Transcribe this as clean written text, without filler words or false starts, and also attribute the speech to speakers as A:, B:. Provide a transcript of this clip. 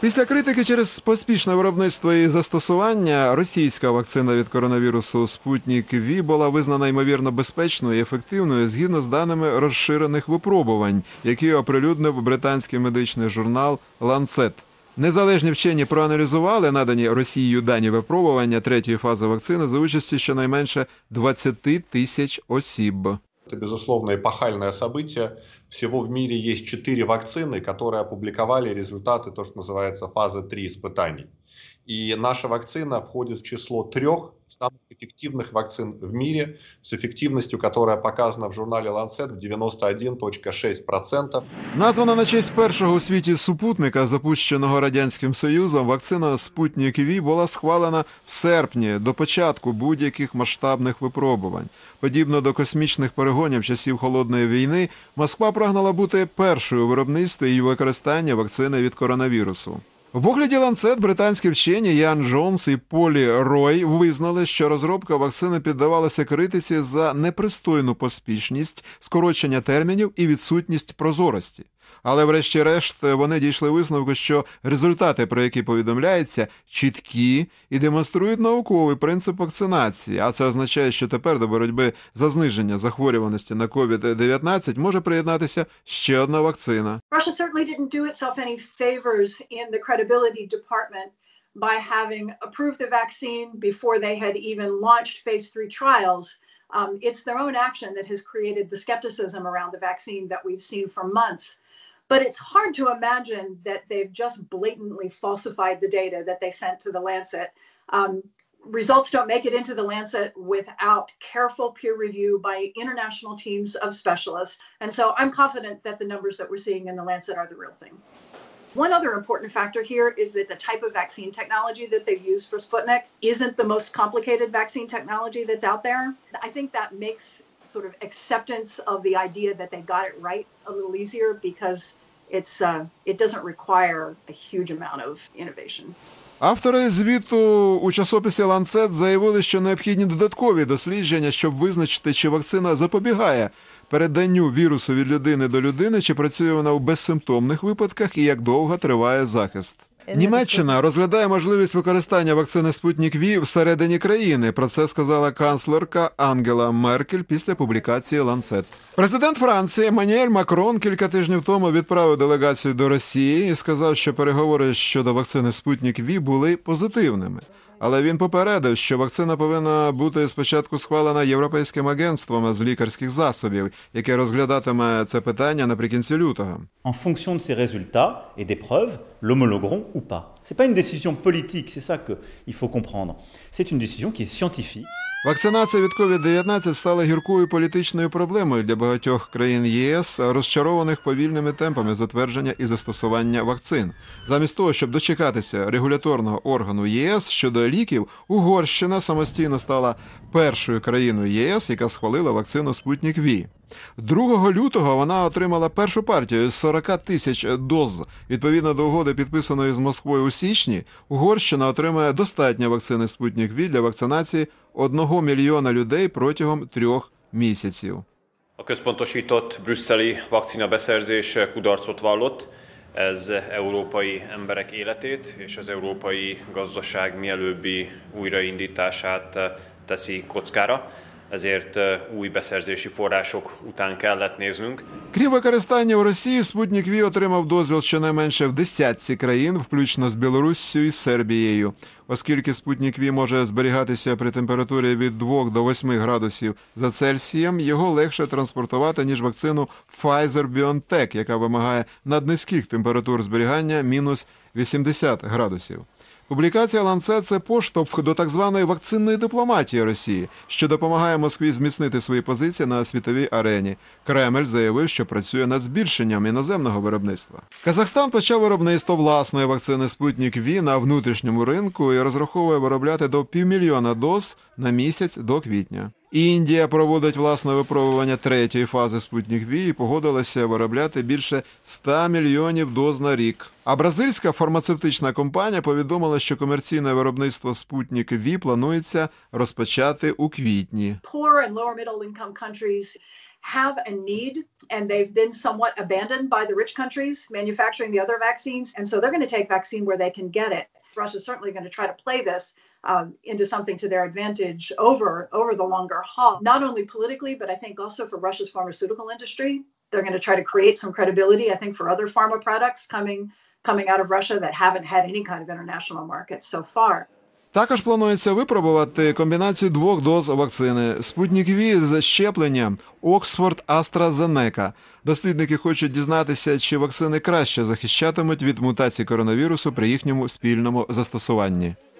A: Після критики через поспішне виробництво і застосування, російська вакцина від коронавірусу «Спутник Ві» була визнана ймовірно безпечною і ефективною згідно з даними розширених випробувань, які оприлюднив британський медичний журнал «Ланцет». Незалежні вчені проаналізували надані Росією дані випробування третьої фази вакцини за участі щонайменше 20 тисяч осіб.
B: Это, безусловно, эпохальное событие. Всего в мире есть 4 вакцины, которые опубликовали результаты, то, что называется, фазы 3 испытаний. И наша вакцина входит в число 3 самых эффективных вакцин в мире, с эффективностью, которая показана в журнале Lancet в 91,6%.
A: Названа на честь першого у світі супутника, запущеного Радянським Союзом, вакцина «Спутник Ві» була схвалена в серпні, до початку будь-яких масштабних випробувань. Подібно до космічних перегонів часів Холодної війни, Москва прагнула бути першою у виробництві і використанні вакцини від коронавірусу. В огляді «Ланцет» британські вчені Ян Джонс і Полі Рой визнали, що розробка вакцини піддавалася критиці за непристойну поспішність, скорочення термінів і відсутність прозорості. Але врешті-решт вони дійшли висновку, що результати, про які повідомляється, чіткі і демонструють науковий принцип вакцинації. А це означає, що тепер до боротьби за зниження захворюваності на COVID-19 може приєднатися ще одна вакцина.
C: Russia certainly didn't do itself any favors in the credibility department by having approved the vaccine before they had even launched phase 3 trials. It's their own action that has created the skepticism around the vaccine that we've seen for months. But it's hard to imagine that they've just blatantly falsified the data that they sent to the Lancet. Results don't make it into the Lancet without careful peer review by international teams of specialists. And so I'm confident that the numbers that we're seeing in the Lancet are the real thing. One other important factor here is that the type of vaccine technology that they've used for Sputnik isn't the most complicated vaccine technology that's out there. I think that makes sort of acceptance of the idea that they got it right a little easier because it doesn't require a huge amount of innovation.
A: Автори звіту у часописі «Ланцет» заявили, що необхідні додаткові дослідження, щоб визначити, чи вакцина запобігає переданню вірусу від людини до людини, чи працює вона у безсимптомних випадках і як довго триває захист. Німеччина розглядає можливість використання вакцини «Спутник Ві» всередині країни. Про це сказала канцлерка Ангела Меркель після публікації «Ланцет». Президент Франції Еммануель Макрон кілька тижнів тому відправив делегацію до Росії і сказав, що переговори щодо вакцини «Спутник Ві» були позитивними. Але він попередив, що вакцина повинна бути спочатку схвалена Європейським агентством з лікарських засобів, яке розглядатиме це питання наприкінці лютого.
D: En fonction de ces résultats et des preuves, l'homologueront ou pas. C'est pas une décision politique, c'est ça qu'il faut comprendre. C'est une décision qui est scientifique.
A: Вакцинація від COVID-19 стала гіркою політичною проблемою для багатьох країн ЄС, розчарованих повільними темпами затвердження і застосування вакцин. Замість того, щоб дочекатися регуляторного органу єС щодо ліків, Угорщина самостійно стала першою країною ЄС, яка схвалила вакцину «Спутник Ві». 2 лютого вона отримала першу партію з 40 тисяч доз. Відповідно до угоди, підписаної з Москвою у січні, Угорщина отримає достатньо вакцини «Спутник Ві» для вакцинації 1 мільйона людей протягом 3 місяців.
E: A központosított brüsszeli vakcinabeszerzés kudarcot vallott. Ez európai emberek életét és az európai gazdaság mielőbbi újraindítását teszi kockára. Ezért új beszerzési források után kellett néznünk.
A: Крім використання у Росії, «Спутник Ві» отримав дозвіл щонайменше в 10 країн, включно з Білоруссю і Сербією. Оскільки «Спутник Ві» може зберігатися при температурі від 2 до 8 градусів за Цельсієм, його легше транспортувати, ніж вакцину Pfizer-BioNTech, яка вимагає наднизьких температур зберігання мінус 80 градусів. Публікація «Ланцет» – це поштовх до так званої вакцинної дипломатії Росії, що допомагає Москві зміцнити свої позиції на світовій арені. Кремль заявив, що працює над збільшенням іноземного виробництва. Казахстан почав виробництво власної вакцини «Спутник Ві» на внутрішньому ринку і розраховує виробляти до 500 000 доз на місяць до квітня. Індія проводить власне випробування третьої фази «Спутник Ві» і погодилася виробляти більше 100 мільйонів доз на рік. А бразильська фармацевтична компанія повідомила, що комерційне виробництво «Спутник Ві» планується розпочати у квітні.
C: Poor and lower middle income countries have a need, and they've been somewhat abandoned by the rich countries manufacturing the other vaccines. And so they're going to take vaccine where they can get it. Russia's certainly going to try to play this into something to their advantage over the longer haul, not only politically, but I think also for Russia's pharmaceutical industry. They're going to try to create some credibility, I think, for other pharma products coming out of Russia that haven't had any kind of international market so far.
A: Також планується випробувати комбінацію 2 доз вакцини «Спутник Ві» з щепленням Оксфорд-AstraZeneca. Дослідники хочуть дізнатися, чи вакцини краще захищатимуть від мутацій коронавірусу при їхньому спільному застосуванні.